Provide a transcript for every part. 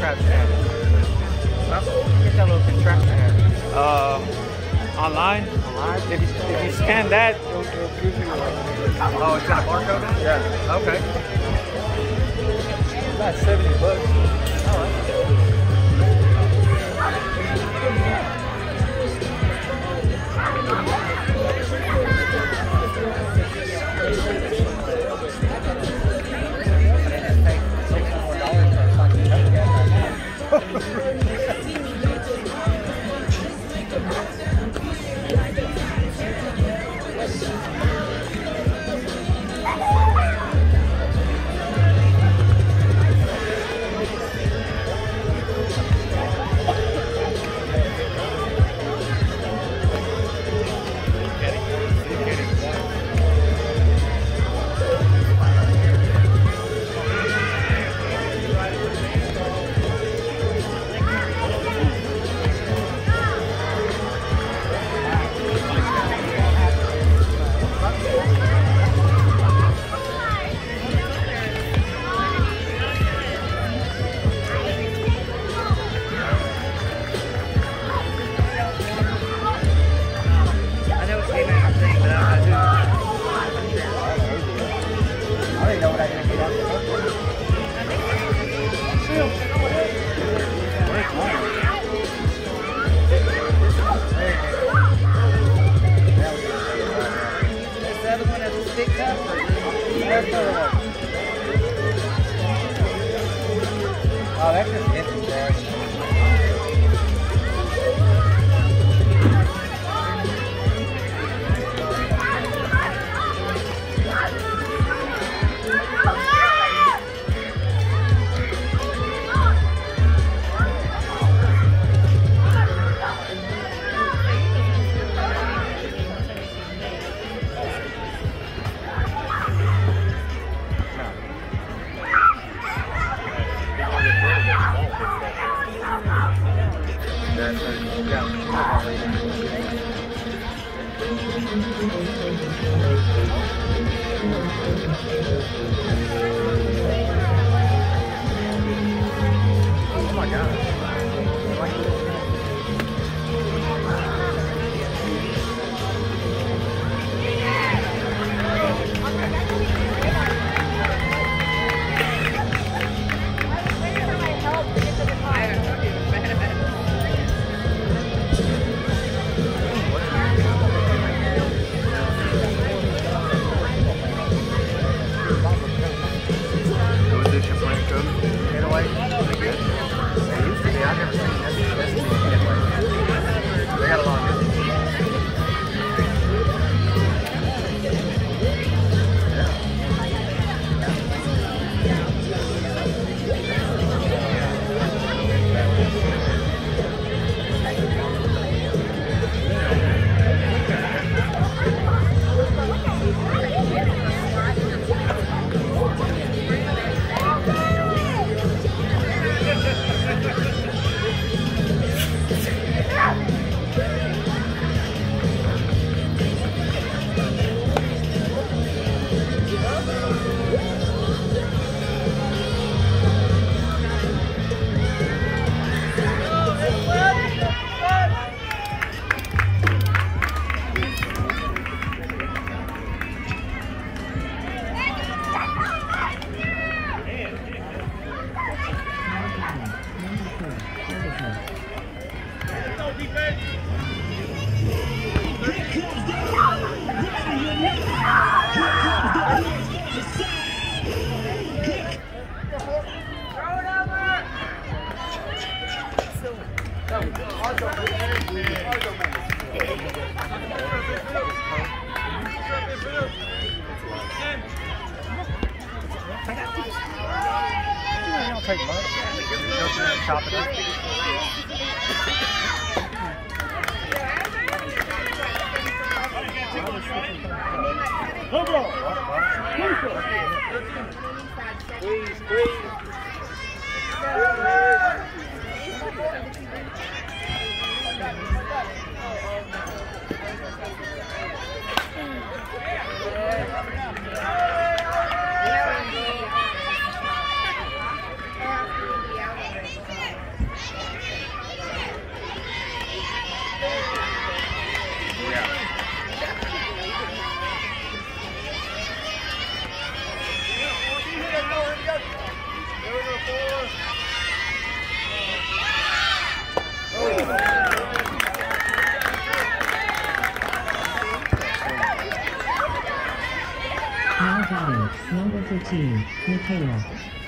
contraption at? Get that little contraption at? Online. Online? If you scan that, it'll give you Oh, it's got a barcode in it? Yeah. Okay. About $70. Oh, that's just empty there. Oh my God. Take much. Chop it up. Please, please. 14, Michaela.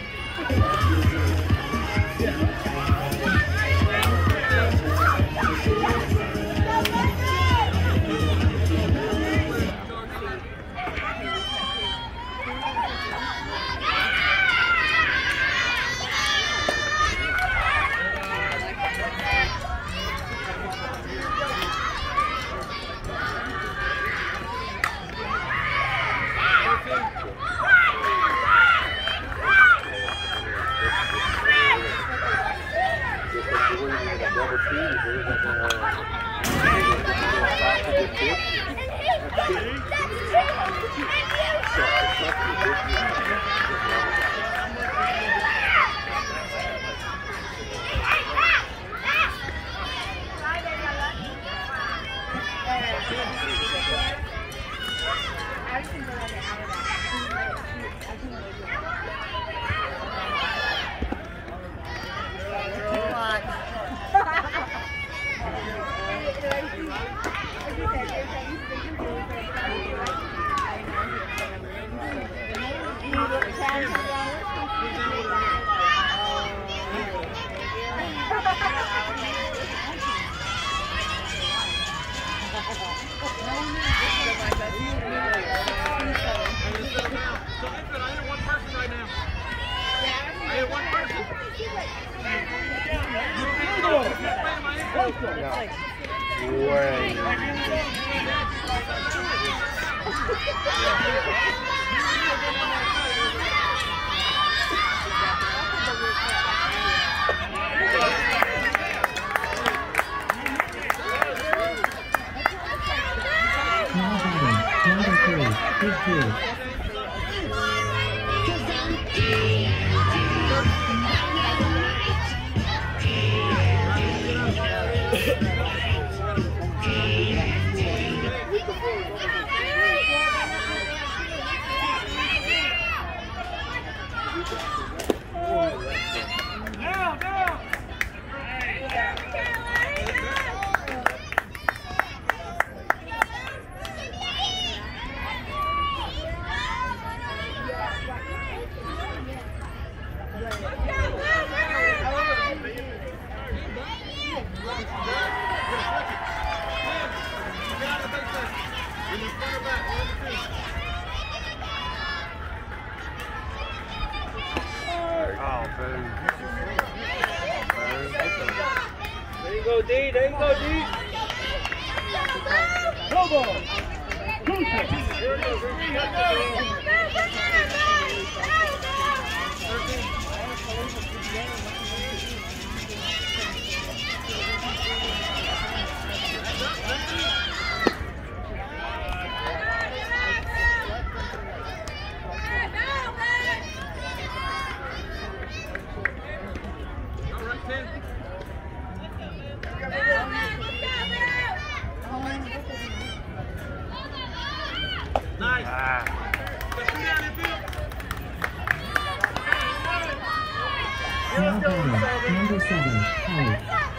Number 7, Holly.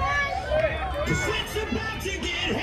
The sweat's about to get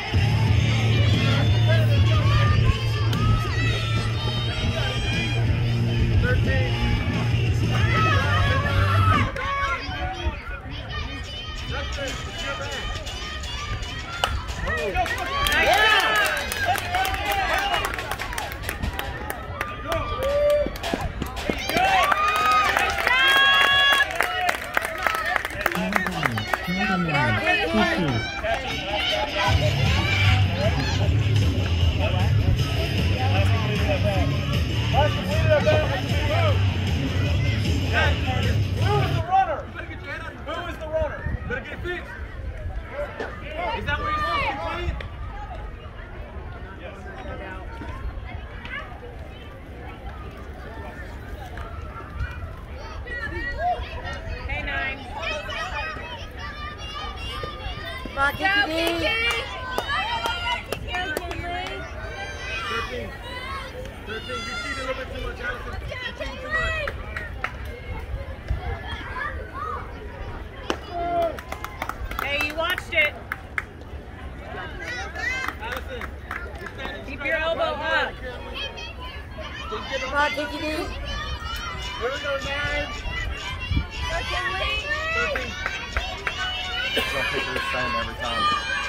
Hey, you watched it. Keep your elbow up. Come on, Kiki D. same every time.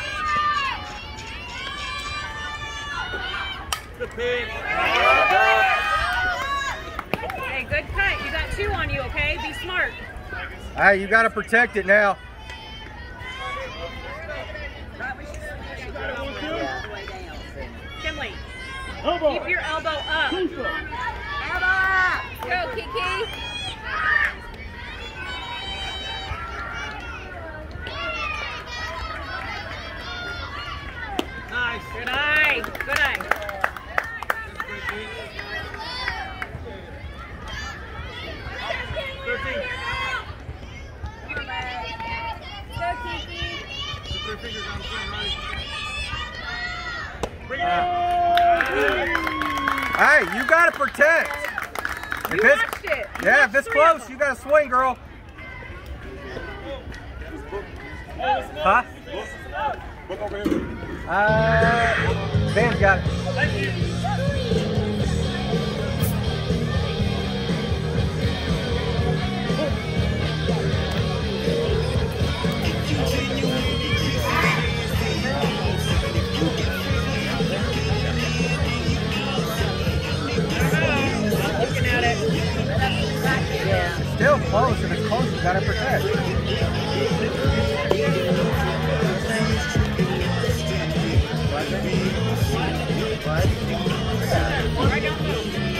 Good pitch. Hey, good cut. You got 2 on you, okay? Be smart. Hey, you got to protect it now. Kinley, keep your elbow up. Elbow up. Go, Kiki. Nice. Good eye. Good eye. Go, Kiki. Put 3 fingers on the front, right? Bring it Hey, you got to protect. You watched it. Yeah, if it's close, you got to swing, girl. Huh? Look over here. Ben's got it. Thank you. Looking at it. It's still close. If it's close, you got to protect. What? I don't know.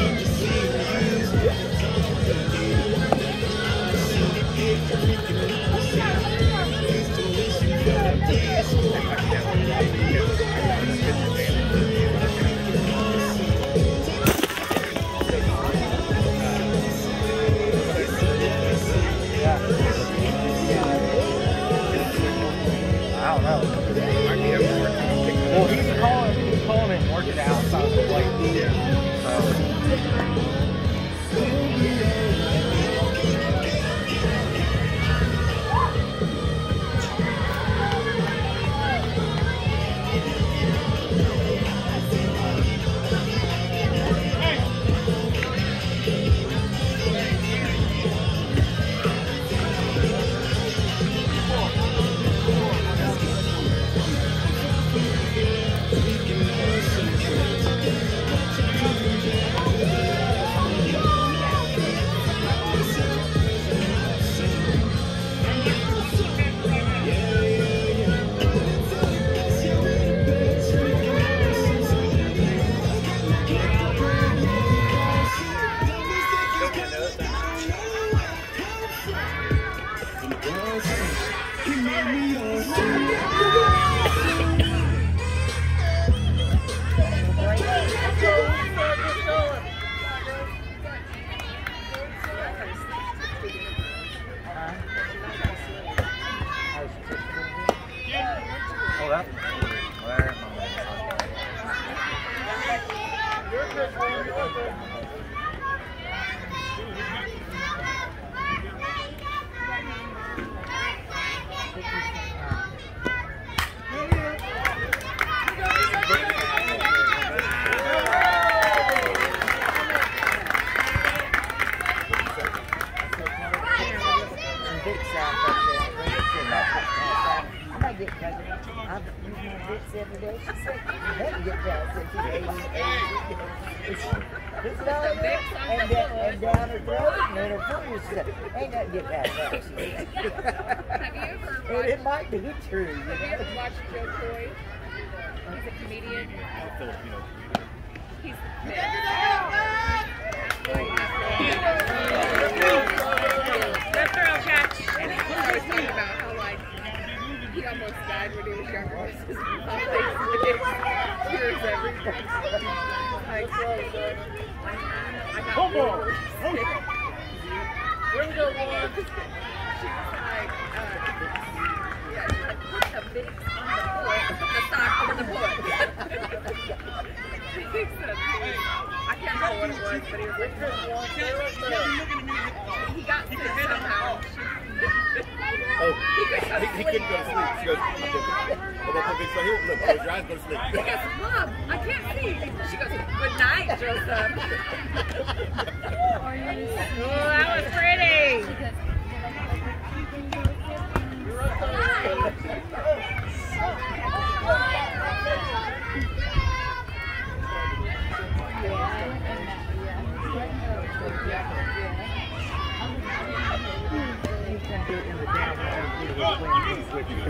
I don't know. Well, he's calling it and working it outside of the plate. Hold up. Where? I might get pregnant. I'm using bits every day. She said, you better get pregnant. She's 80. It's down there and down her throat and in her foot. She said, ain't nothing get past that. She said. Have you ever And watched, it might be true. You have you know? ever watched Joe Coy? He's a comedian. Filipino. He's good throw, catch. And I was talking about how, like, he almost died when he was younger. His mom thinks tears everything. Like, I got really sick. Here we go, boys. She was like, yeah, she's like, put the Vicks on the foot, put the sock over the foot. He said, I can't remember what it was, but he was like, he got sick somehow. Oh, he couldn't go to sleep. She goes, I'm going to put Vicks right here. Look, close your eyes, go to sleep. He goes, Mom, I can't see. She goes, good night, Joseph. Oh, that was pretty. Hi. do it in the down one with the wind with you.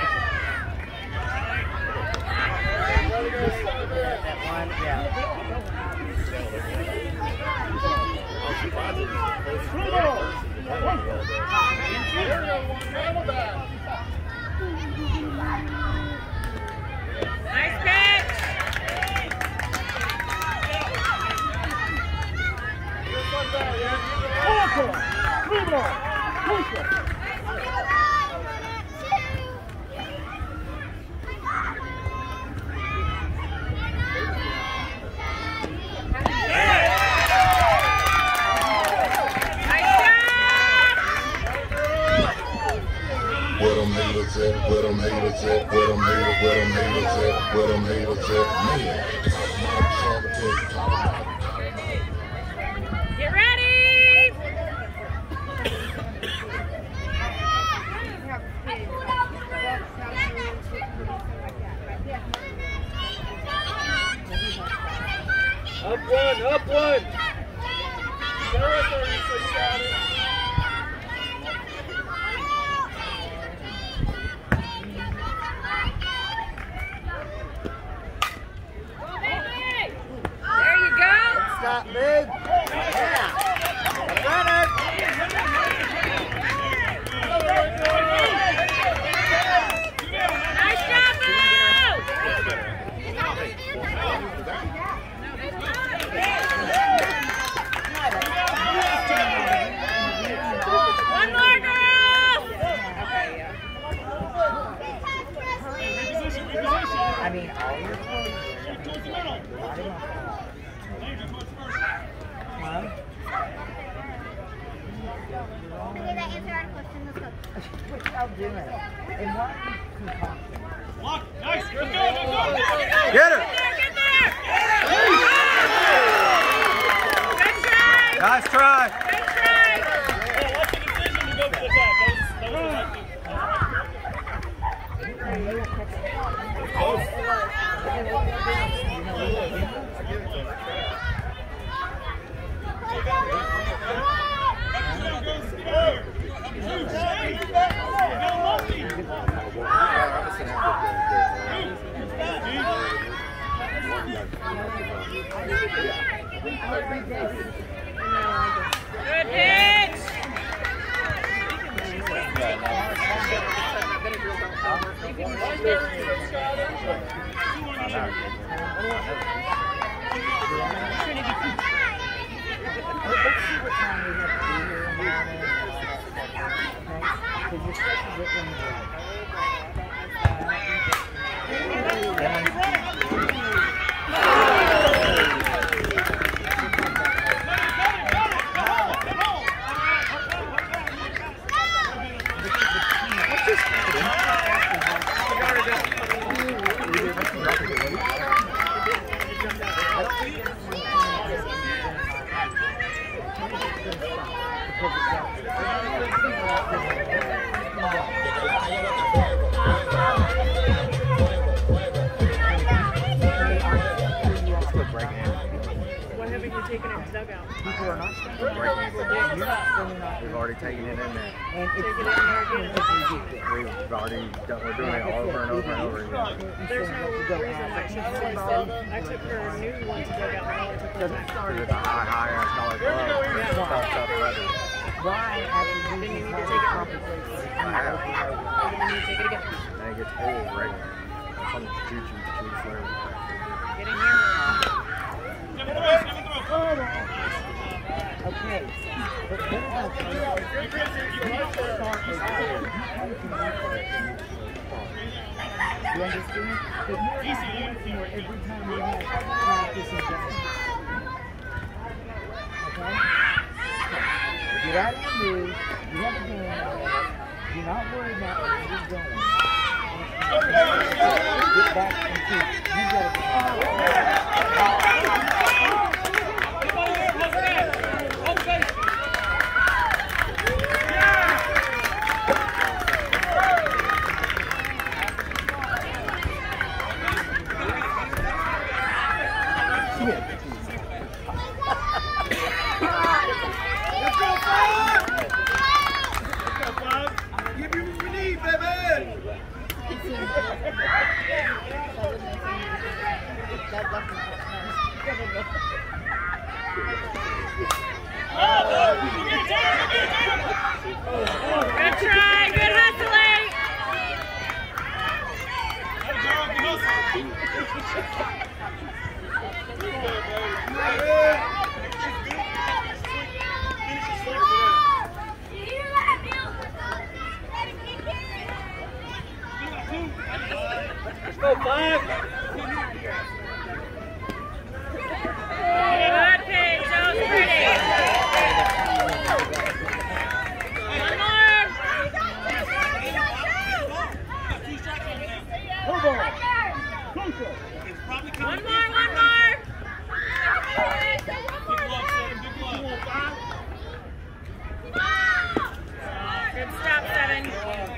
That one, yeah. Nice pitch. Where them haters at? Where them haters at? Where them haters? Where them haters at? Where them haters at? Man, Get ready. Up one, up one. Sarah 30, so you got it. There you go. Stop, big. Yeah. Run it. Nice job, Boo. One more, girl. I mean, all your clothes. Mom? I'll do it. And what concoction? Nice, let's go, let's go. Get her! Get there. Good try. Nice try! Good try. What's the decision to go for the tag? That was Good pitch. Let's see what time we have to be here in the morning. Because you're supposed to get in the What haven't you taken in the dugout? people are not staying. You're not staying out. We've already taken it in there. And it's not going to be We've already done, we're doing it over and over and over again. There's no section. I took her new one to dugout and I took her back. It's a high iron collar glove. Stuff leather. why after Then you using need to public take it. compensation. I have. Then you need to take it again. And it gets old regular. Some choo-choo flavor. Get in here. Okay. But what about you start as you understand? But more where every time we have practice and dance. Okay? Get out of the mood. You have a game. Do not worry about where you're going. Get back and think. You gotta Let's go, 5. Good pitch. That was pretty. One more. One more. Good stop, 7.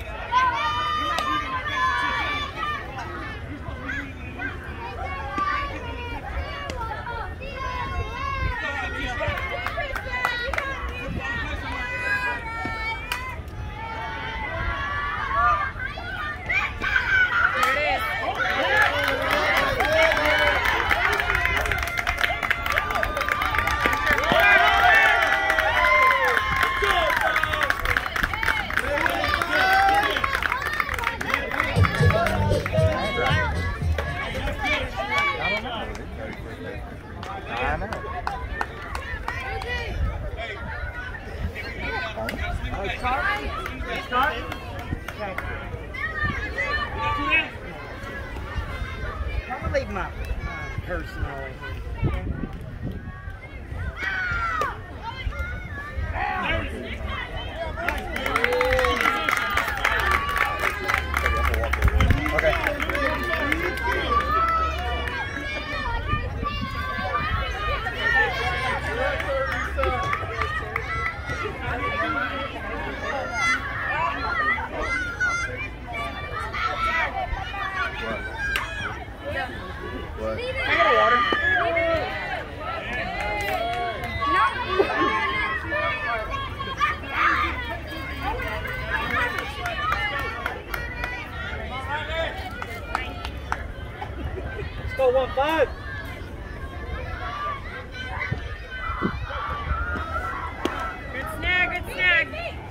I'm gonna leave my personal here. What? I got a water. Let's go, 1-5. Good snag, good snag.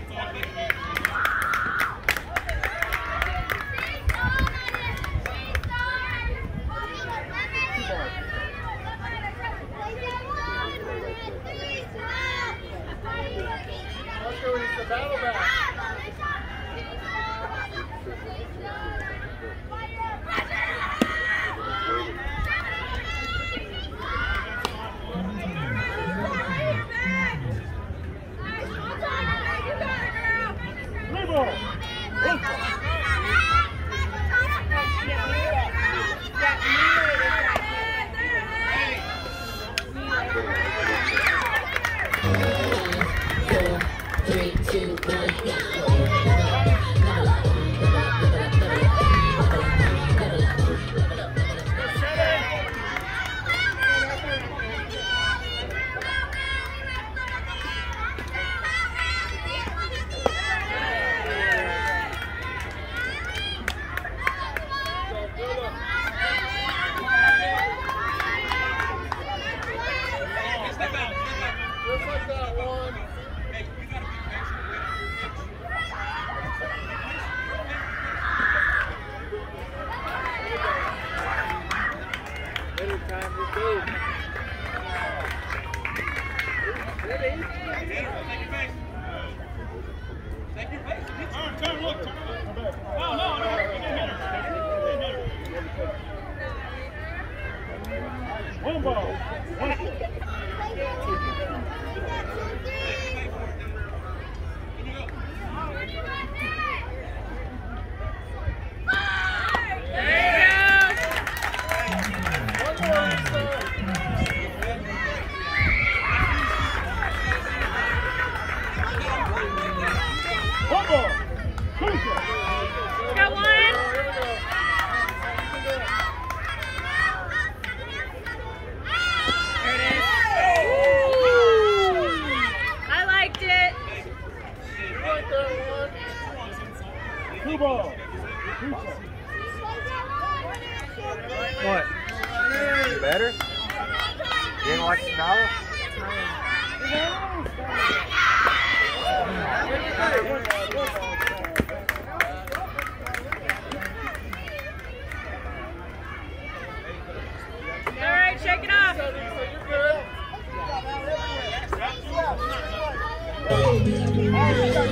One ball. One ball. What? Better? You didn't like the novel?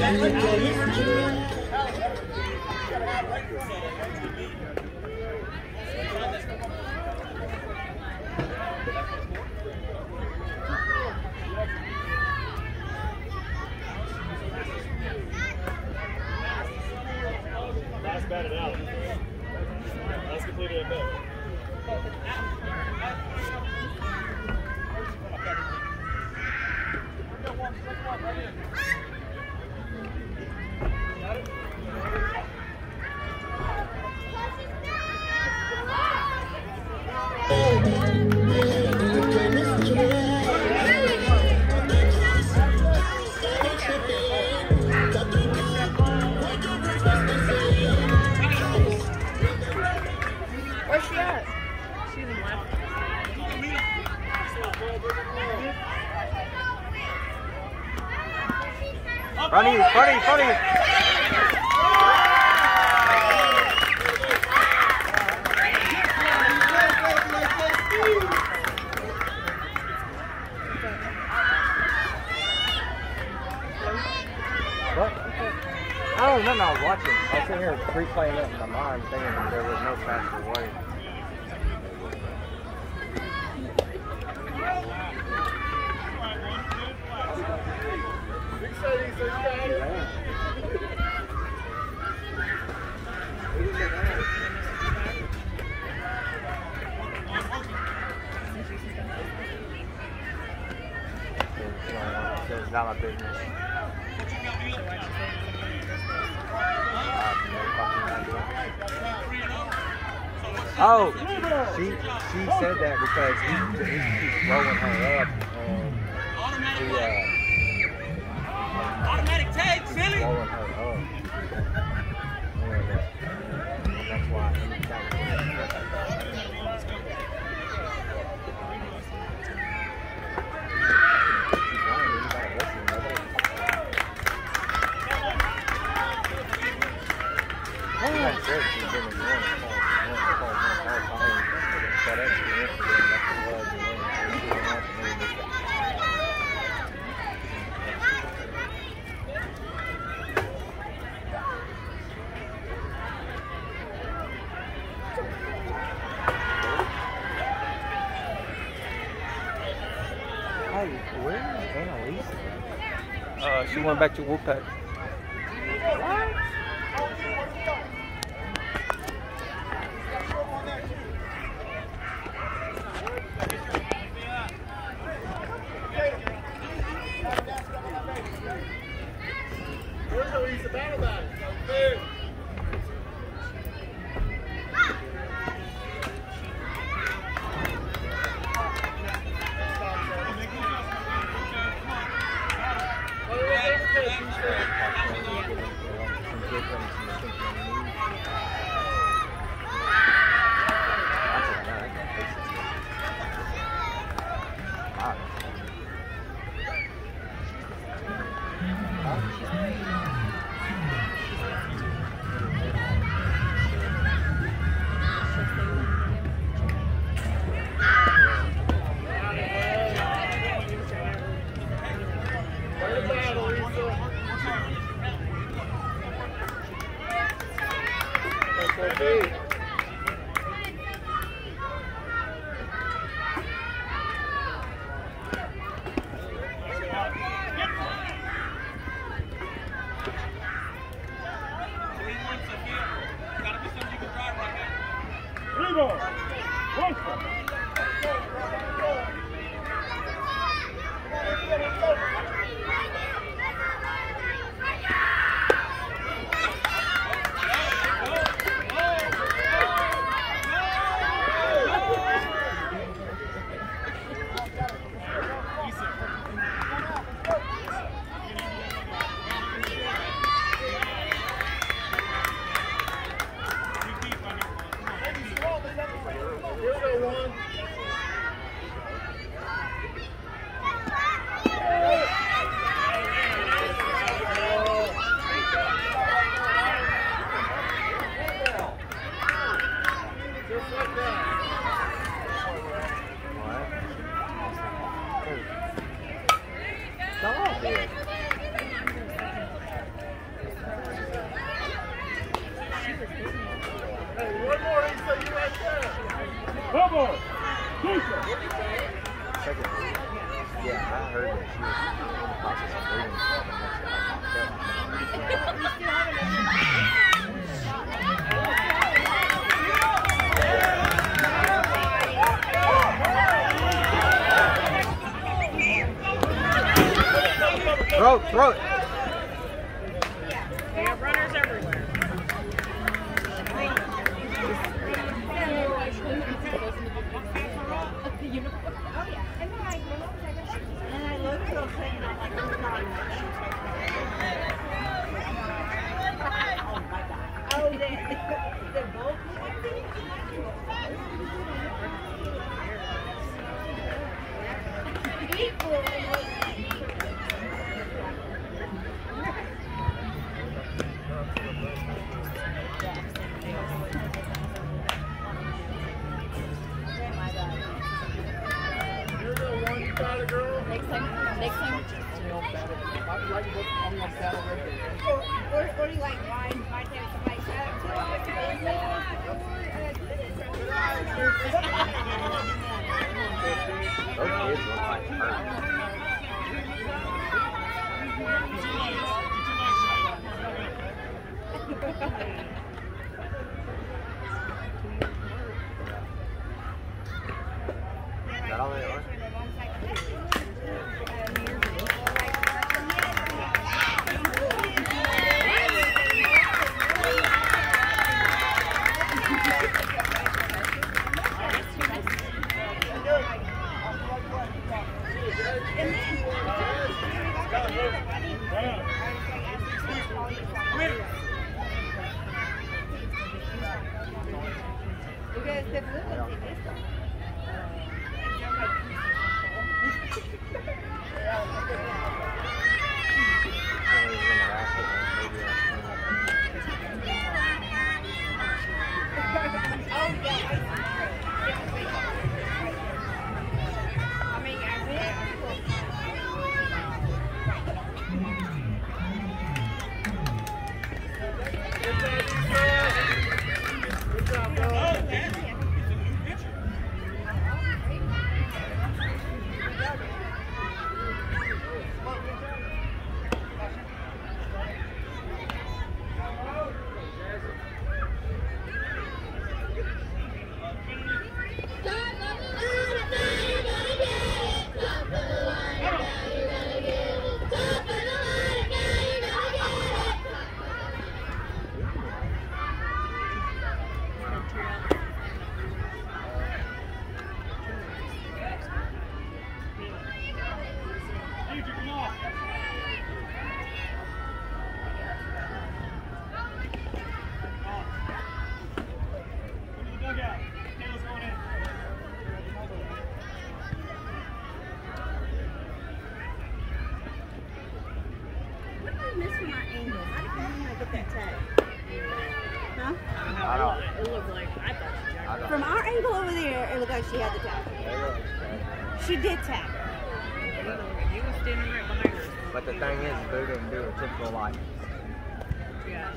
Last batted out. Last completed at bat. Where's she at? She's in left. Funny, funny, funny. What? I don't know, I was watching. I was sitting here replaying it in my mind, thinking that there was no faster way. It's not my business. Oh, she said that because he keeps blowing her up and Automatic tag, silly. blowing her up. And that's why Hey, where is Annalise? She went back to Wolfpack. Where's Elisa battle back? throw it. We have runners everywhere. Next time. Or do you like wine? Might have somebody shut Those kids look like hurt. Is that all they are? From our angle over there, it looked like she had the tag. She did tag. You were standing right behind her. But the thing is, Boo didn't do a typical like. Yeah.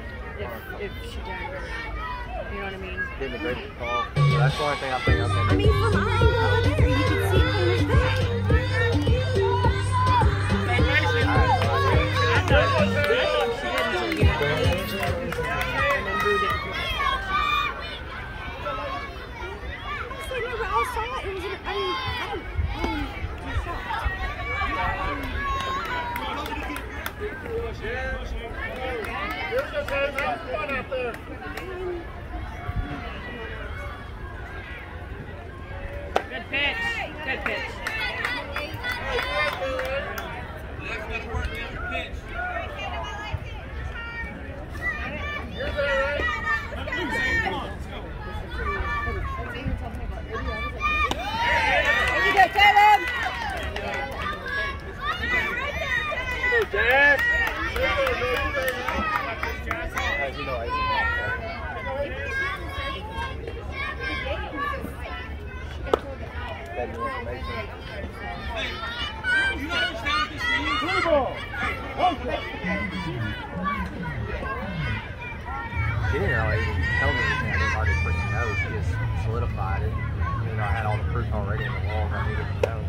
If she tagged her. You know what I mean? Didn't agree with the call. So that's one thing I think I mean, from our angle over there, you can see it clear as day. Good pitch. Good pitch. She didn't really even tell me anything I didn't already freaking know. She just solidified it. You know, I had all the proof already in the walls I needed to know.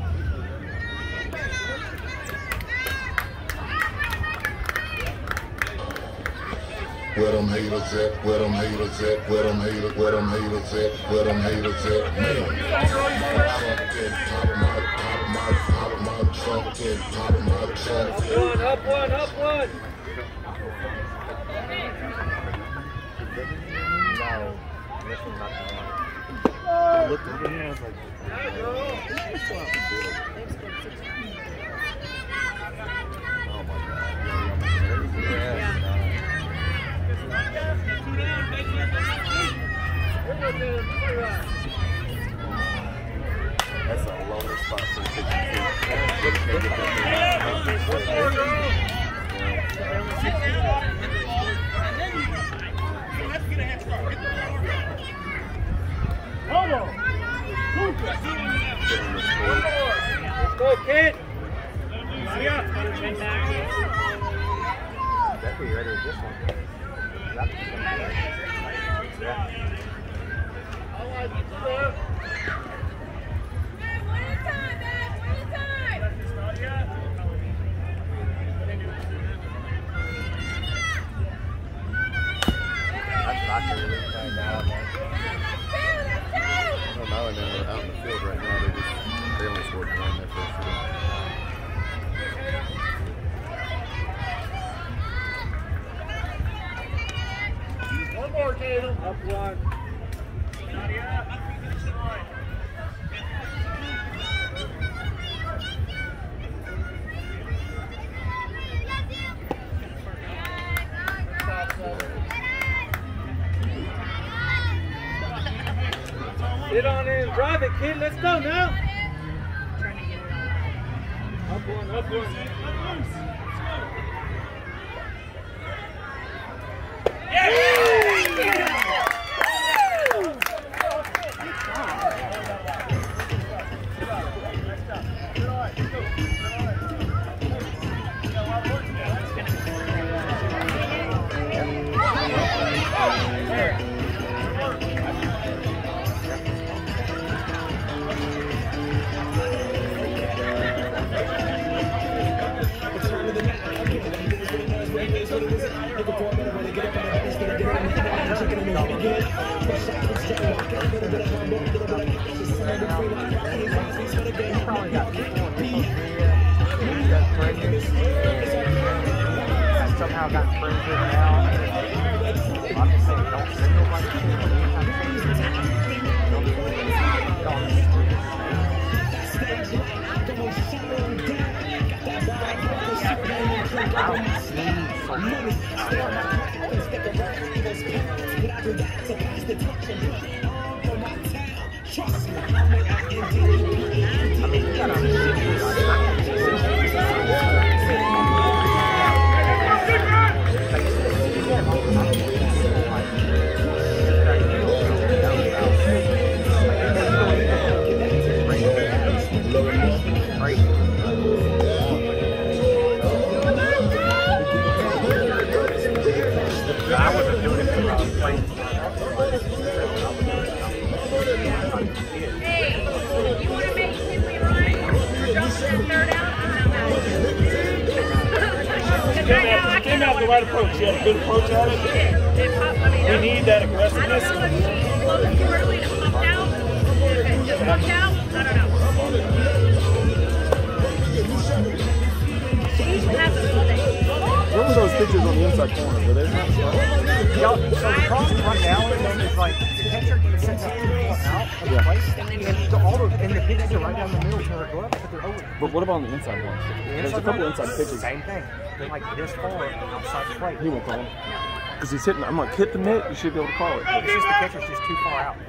Where them haters at? Where them haters at? Where them haters? Where them haters at? Where them haters at? Man, top of my something. Automatic something. Up one. No, this one's not the one. I looked at him and I was like, oh my God. Yeah. That's a lower spot for the 52. Let's go, kid. Definitely ready with this one. Yeah. That's what I could really find out. I don't know, and then they're out in the field right now. They only scored one in their first game. One more, Tatum. Up one. Sit on in, drive it, kid. Let's go now. Up one. Somehow got friends with now. I'm just saying, don't send nobody to I wasn't doing it for playing. Hey, you want to make Kinley run? Or jump to third out? Kim had the right approach. She had a good approach at it. We need that aggressiveness. I don't know if she closed too early to pump out. If it just pumped out, I don't know. She usually has a Sunday. What were those pictures on the inside corner? Were they not? So the problem right now is like the catcher sends out 2 foot out of the place, and the pitches are right down the middle to her glove, but they're over. But what about on the inside one? There's a couple inside pitches. Same thing. They're like this far outside the plate. He won't call him. Because he's hitting. I'm like, hit the net. You should be able to call it. It's just the catcher's just too far out.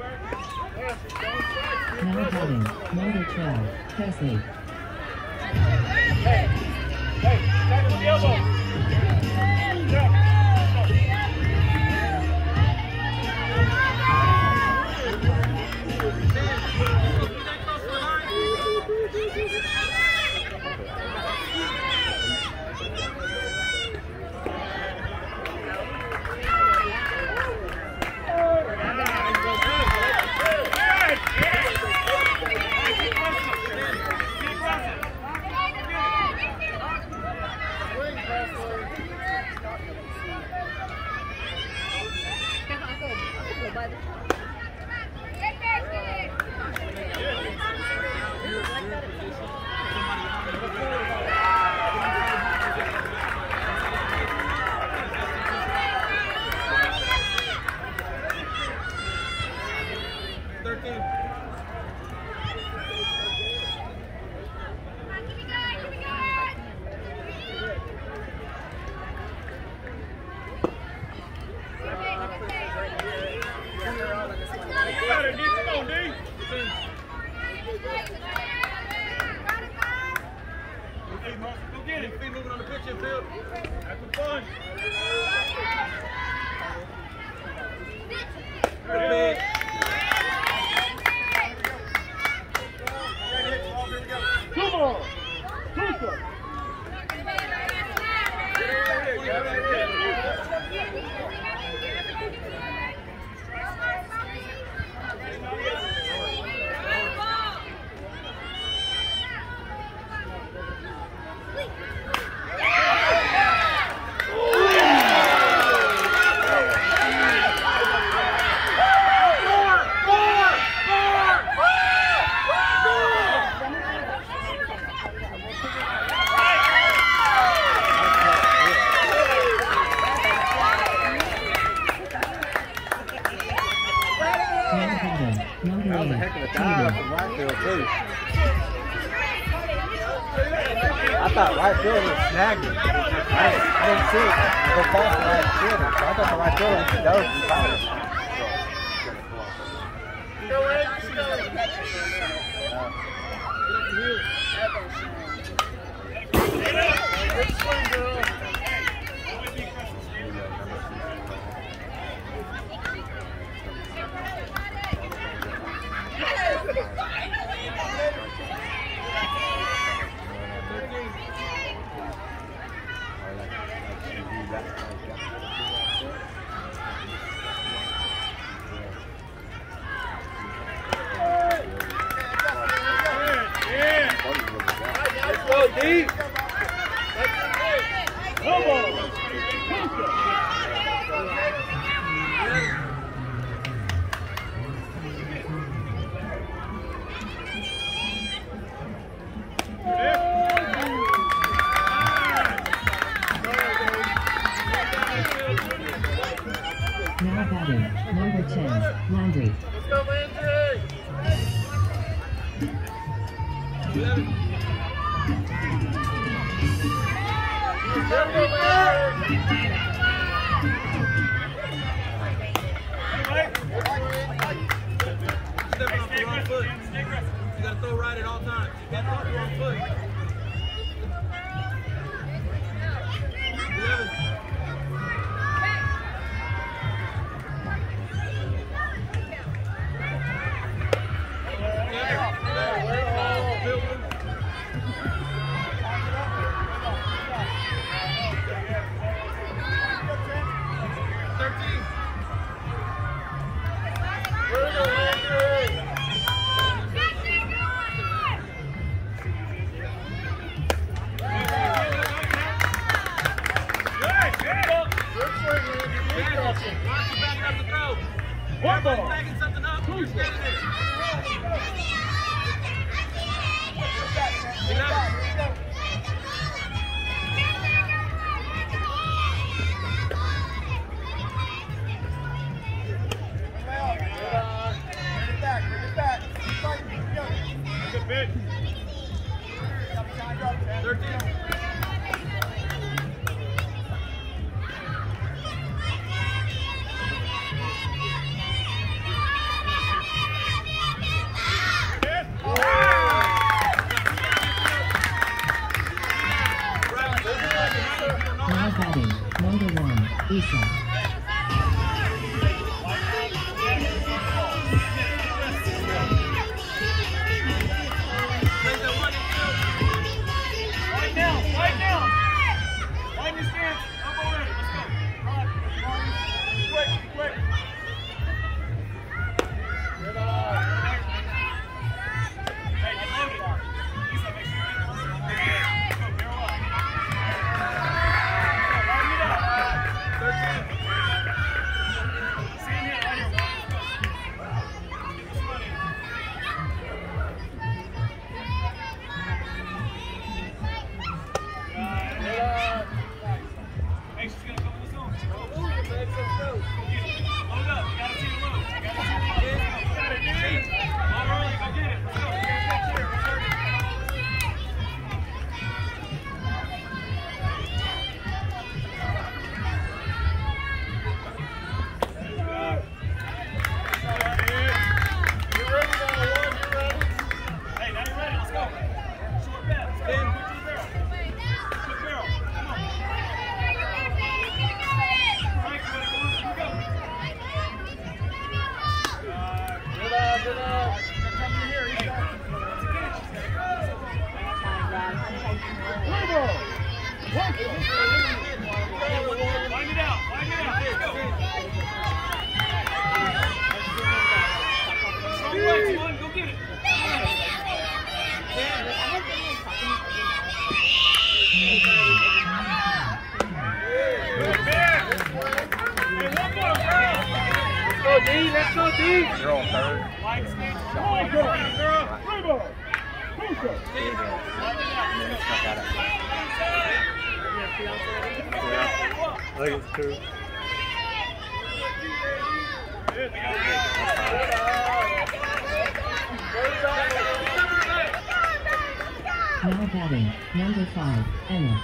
Now batting, number 12, Kesley. Hey, tackle with the elbow. Go get it. Feet moving on the pitch infield. That's the fun. Good. Two more. Two more. That was a heck of a dive from right field, too. I thought right field was snagged it. I didn't see it go past the right fielder, so I thought the right fielder was the dove and caught it. Deep. Now batting, number 10, Landry. Let's go, Landry. 11. Stepping off the wrong foot. You gotta throw right at all times. You can't throw the wrong foot. 11. One ball. Backing something up. You're standing there. 11. Good bit. 13. Now batting, number 1, Isa. go, D. Let's go, D. You're on third. I think it's 2. Now batting, number 5, Emma.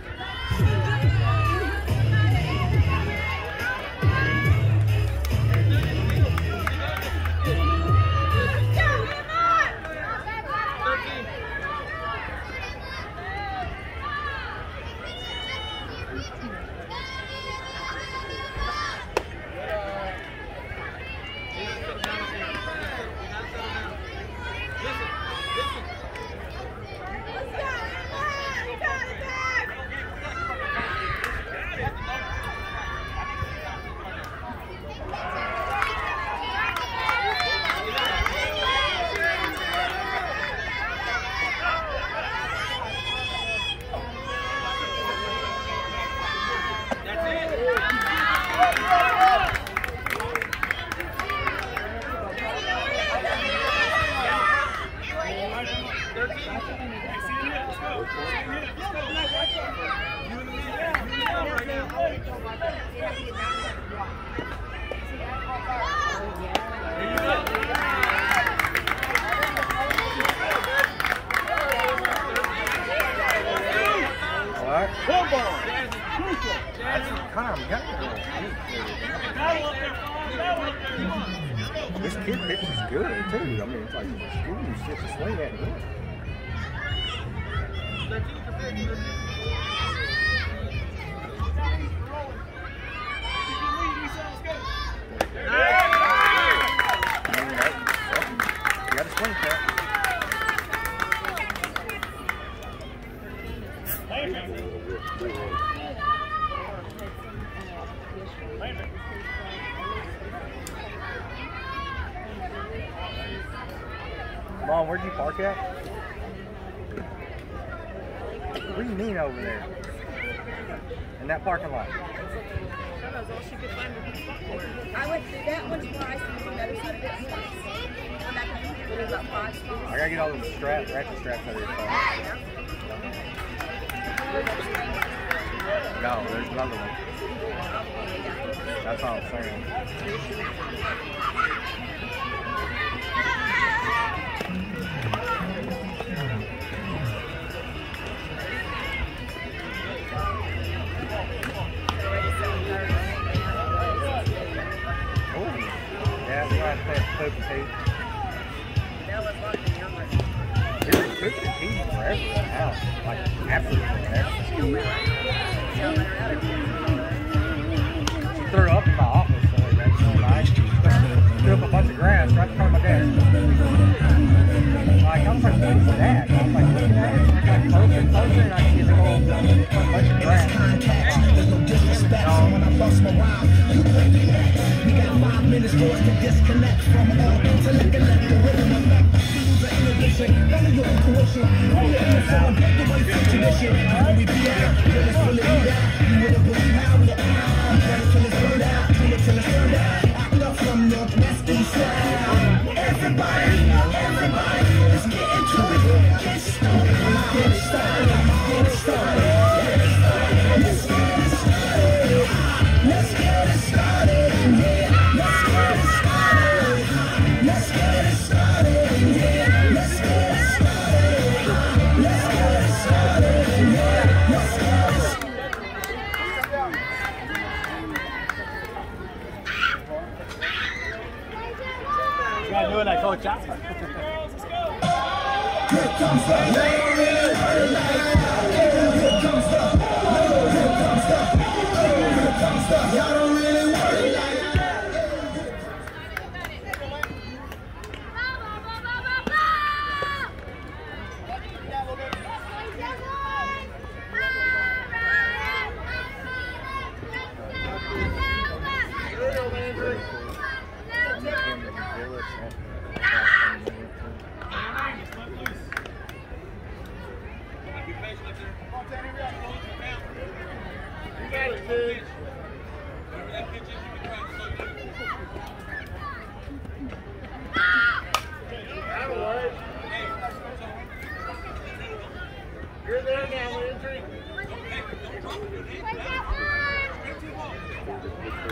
This kid pitches good too. I mean, it's like screws just to swing at him. You got to swing that. Mom, where'd you park at? What do you mean over there? In that parking lot? That was all she could find with the spot for it. I went through that one twice and the other side of it twice. Went back and it was about 5 spots. I gotta get all those straps, ratchet straps out of your car. No, there's another one. That's all I'm saying. Cookie Pete. There's Cookie Pete forever in the house. Like, absolutely forever. She threw up in my office the other night. Threw up a bunch of grass right in front of my desk. Like, I was like, what is that? I was like, look at that. I got closer and closer, and I see a whole bunch of grass. There's no disrespect when I bust my rhyme. We got 5 minutes for us to disconnect from all intellect and let the rhythm affect. The inhibition, follow your intuition. Only in the sound, break the way from tradition. We be out, till it's fully out. You wouldn't believe how we are. Till it's burned out, till it's burned out. I love from Northwest East Side. Everybody, let's get into it. Get started, get started, get started. Let's get it started, yeah. Let's get it started. Let's get it started, yeah. Let's get it started. Let's get it started, yeah. Let's get it You gotta do it like Coach Johnson. Here comes the y'all don't really worry like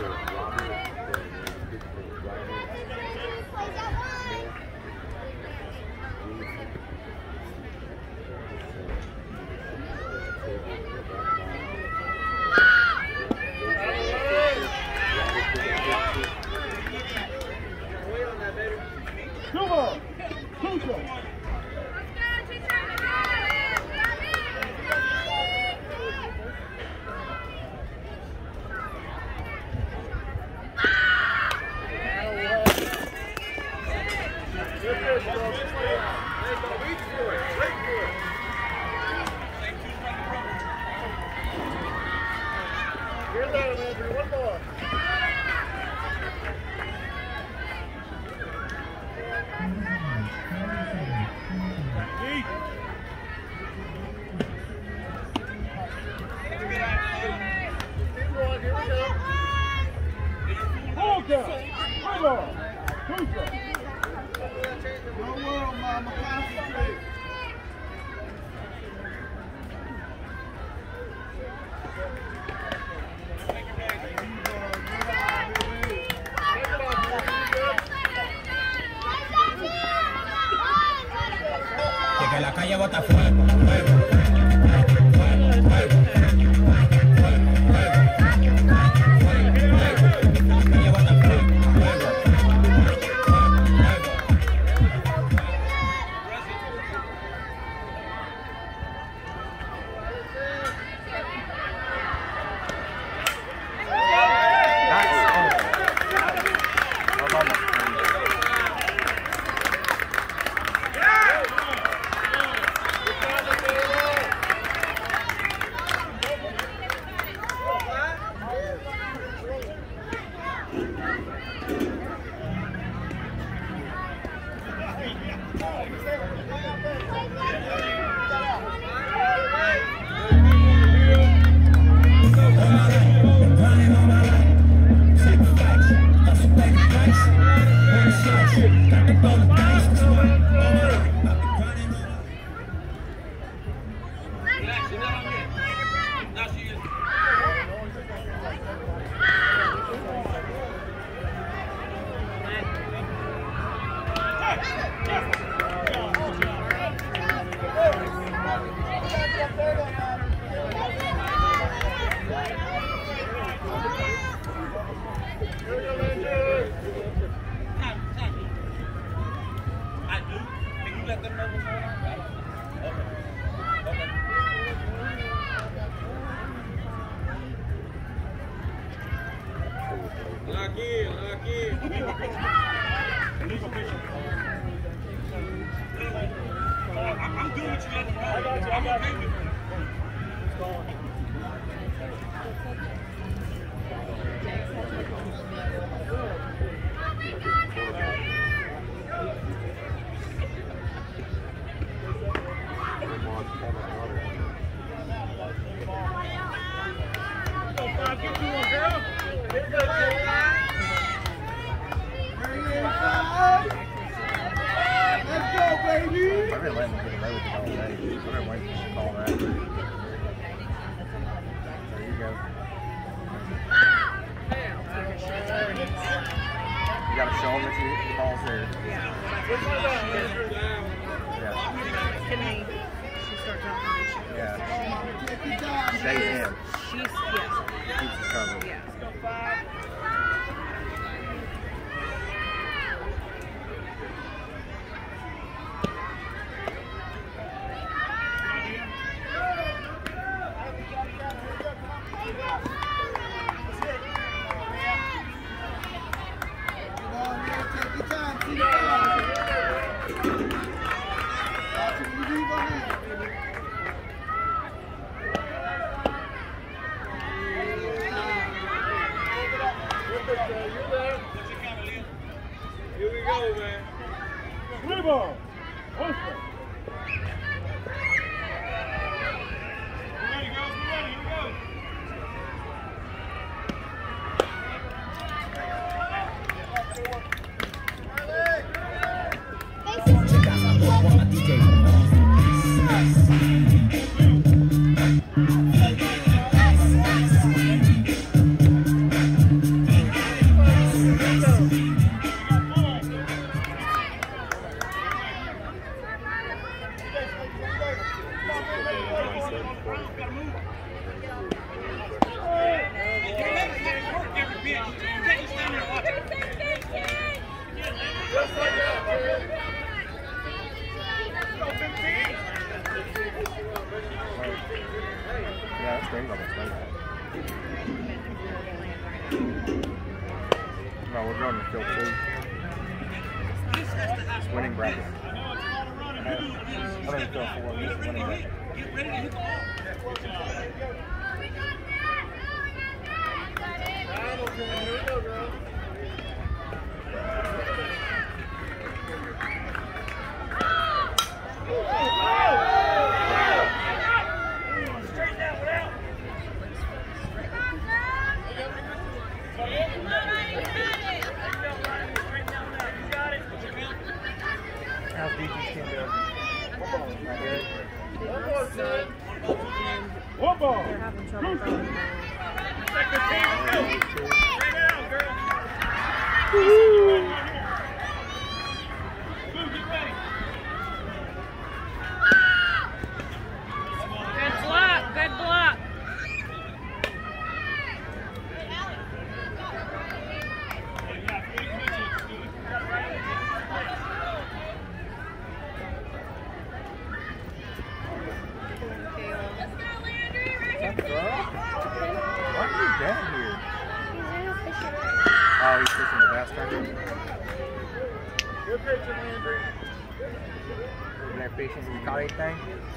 Que la calle bota fuego, fuego. No, we're going to field 2. It's winning bracket. I mean, field 4. This is winning bracket. How's DG's team doing? One ball. They're having trouble throwing. Good block, good block. Why are you down here? Oh, he's fishing the bass tournament. Good pitcher, Landry. Over there fishing. You caught anything?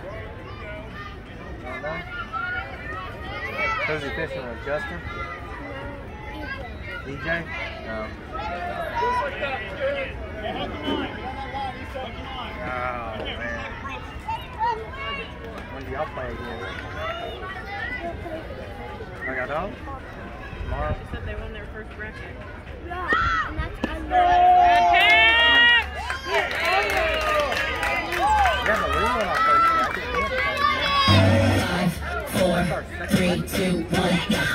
No? Who's he fishing with? Justin? DJ? No. Oh, man. When do y'all play again? I got on? Tomorrow? They said they won their first bracket. Yeah, and that's under. Yeah, but we went on first bracket. We have to play again. 5, 4, 3, 2, 1,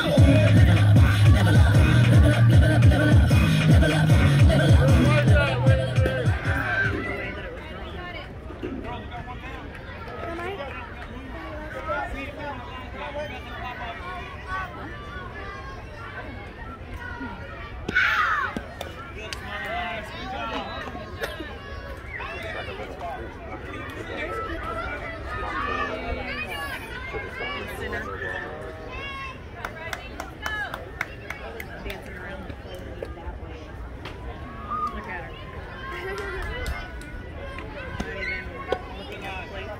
Dancing around the plate that way. Look at her. Not even looking at the plate.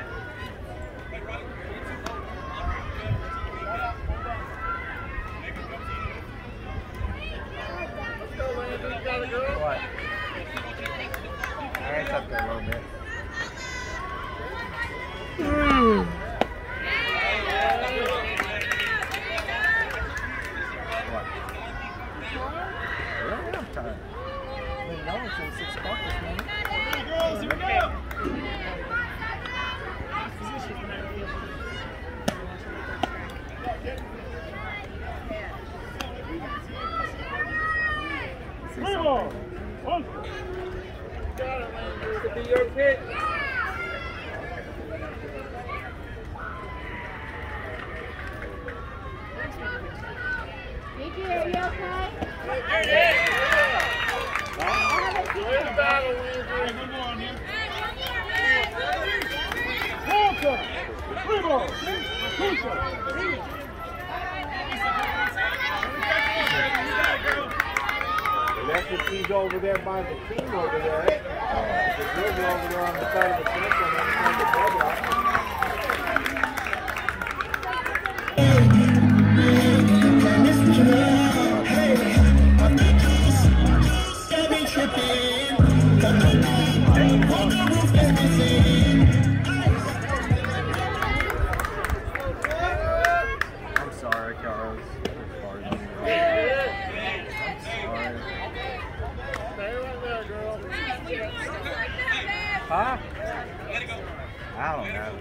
What? It's up there a little bit. What? Really? I'm tired. I didn't know until 6 o'clock this morning. Three ball. One. Got it, Landry. This will be your pitch. Nikki, are you okay? Good battle, Landry. Good one here. Walter. Three ball. Two shot. That's what she's over there by the team over there. The girls are over there on the side of the fence and then on the dugout. I'm sorry, Carlos. Huh? I don't know.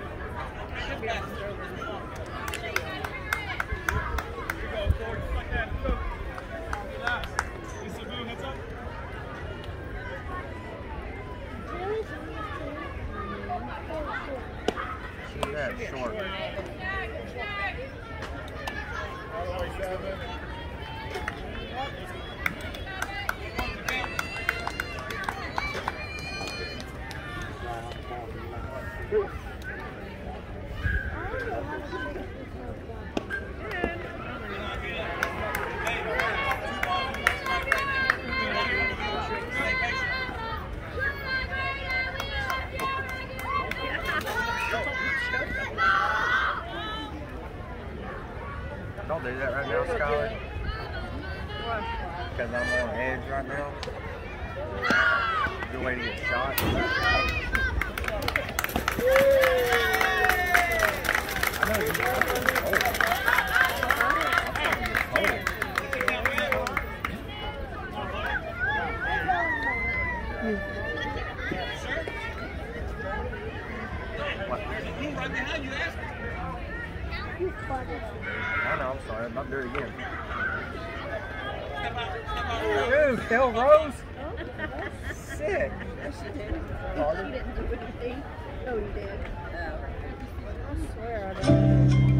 That's short. Skylar? Because I'm on edge right now. Good way to get shot. I know you're I know, I'm sorry. I'm not doing it again. Dude, Kel Rose? Sick. Yes, she did. He didn't do anything. Oh, he did. Oh. I swear I did.